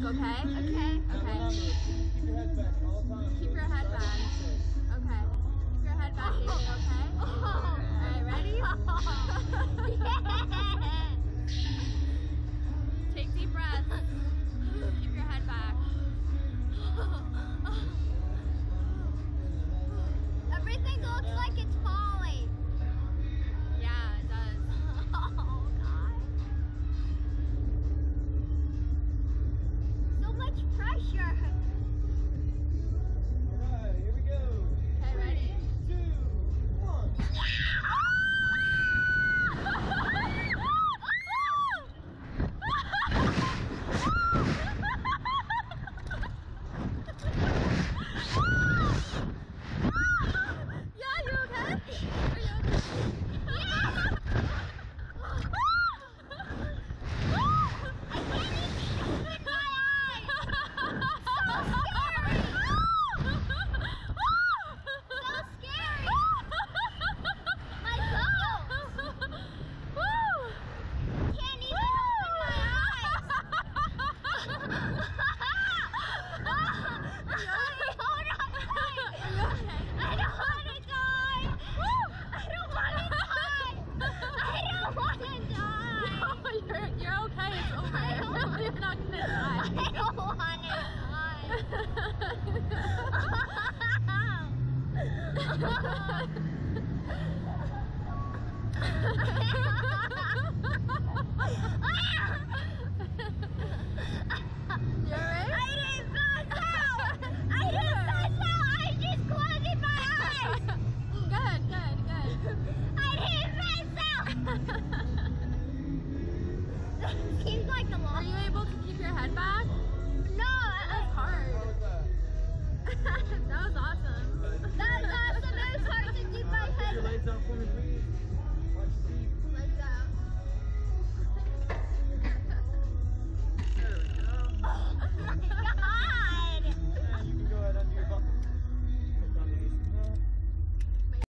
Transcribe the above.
Okay? Okay. Okay. Keep your head back all the time. Keep your head back. Okay. Keep your head back, David, okay? Alright, ready? Take deep breaths. Keep your head back. Everything looks like it's falling. Yeah, it does. Oh, God. So much pressure. Alright, here we go. Okay, ready? 2, 1. Yeah, you okay? Are you You're okay, it's over. You're not gonna die. I don't want to die.